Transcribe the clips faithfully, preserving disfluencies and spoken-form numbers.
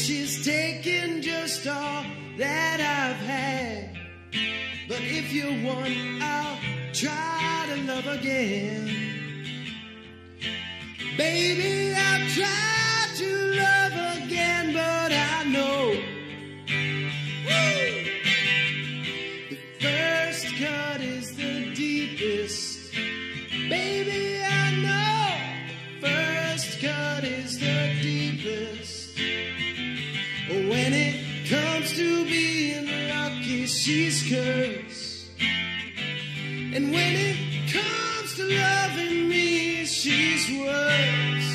she's taken just all that I've had. But if you want, I'll try to love again. Baby, I'll try to love again, but I know woo, the first cut is the deepest. Baby, I know the first cut is the deepest. When it comes to being lucky, she's cursed. And when it comes to loving me, she's worse.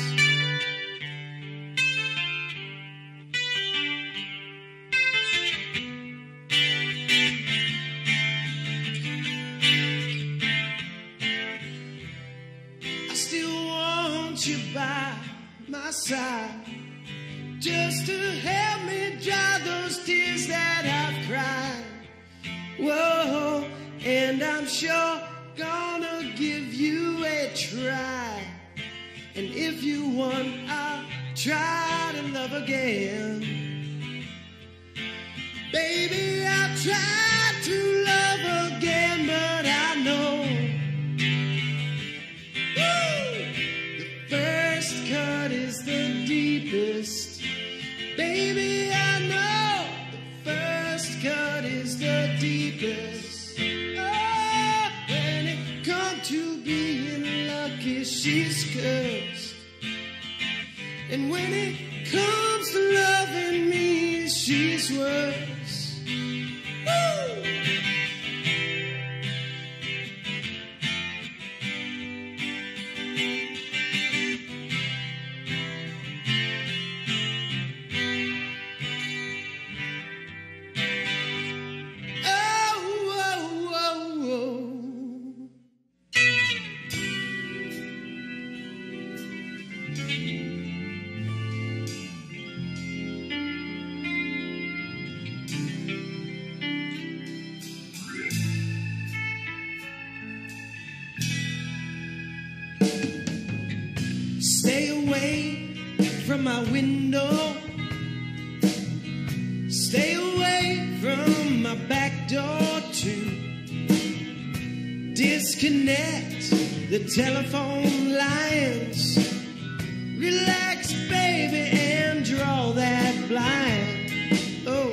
I still want you by my side, just to help me dry those tears that I've cried. Whoa, and I'm sure gonna give you a try. And if you want, I'll try to love again. Baby, I'll try to love again, but I know woo, the first cut is the deepest. Baby, I know the first cut is the deepest. Oh, when it comes to being lucky, she's cursed. And when it comes to loving me, she's worse. Woo! Stay away from my window. Stay away from my back door too. Disconnect the telephone lines. Relax, baby, and draw that blind. Oh.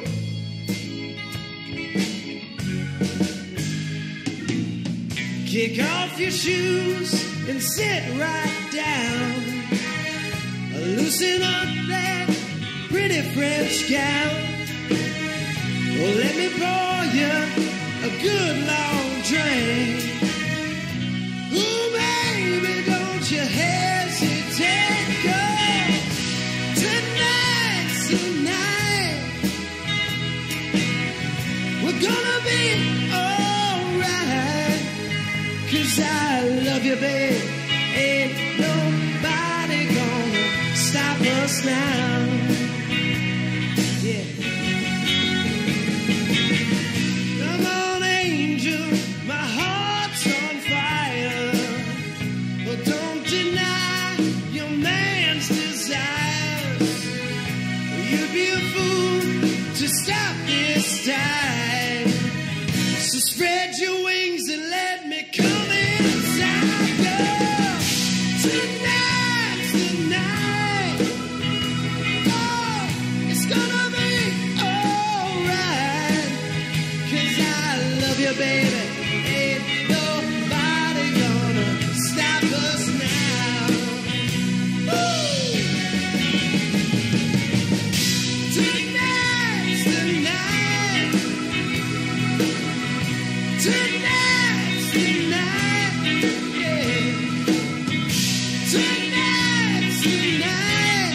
Kick off your shoes and sit right down. Loosen up that pretty French gown. Oh, let me pour you a good long drink. Oh, baby, don't you hesitate, girl. Tonight's the night. We're gonna be alright. 'Cause I love you, babe. Ain't nobody gonna stop us now. Yeah. Come on, angel, my heart's on fire. But don't deny your man's desires. You'd be a fool to stop this time. So spread your wings and let me come inside, girl. Tonight's the night. Oh, it's gonna be alright. 'Cause I love you, baby. Ain't nobody gonna stop us now. Woo! Tonight's the night. Tonight's the night. Yeah. Tonight's the night.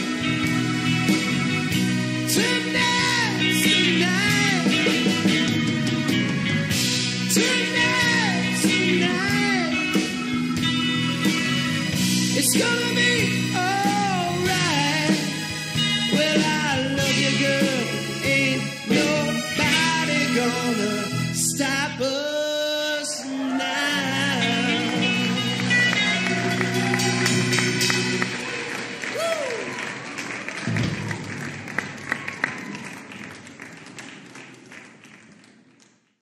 Tonight's the night. Tonight's the night. It's gonna be